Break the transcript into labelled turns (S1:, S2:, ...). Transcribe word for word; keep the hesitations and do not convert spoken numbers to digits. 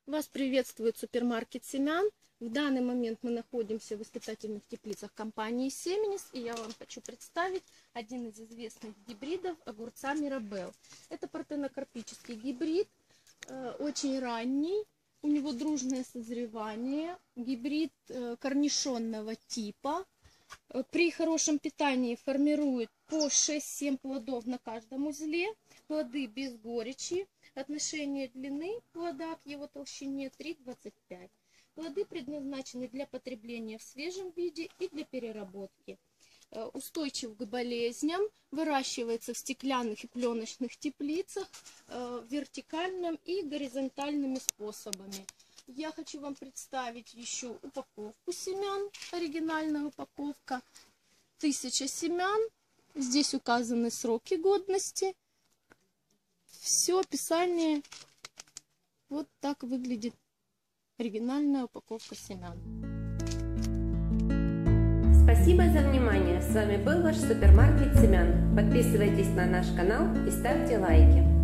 S1: Вас приветствует супермаркет семян. В данный момент мы находимся в воспитательных теплицах компании Семенис, и я вам хочу представить один из известных гибридов огурца Мирабел. Это партенокарпический гибрид, э, очень ранний, у него дружное созревание, гибрид э, корнишонного типа. При хорошем питании формирует по шесть-семь плодов на каждом узле, плоды без горечи. Отношение длины плода к его толщине три двадцать пять. Плоды предназначены для потребления в свежем виде и для переработки. Устойчив к болезням, выращивается в стеклянных и пленочных теплицах вертикальным и горизонтальными способами. Я хочу вам представить еще упаковку семян, оригинальная упаковка, тысяча семян. Здесь указаны сроки годности. Все описание. Вот так выглядит оригинальная упаковка семян.
S2: Спасибо за внимание. С вами был ваш супермаркет семян. Подписывайтесь на наш канал и ставьте лайки.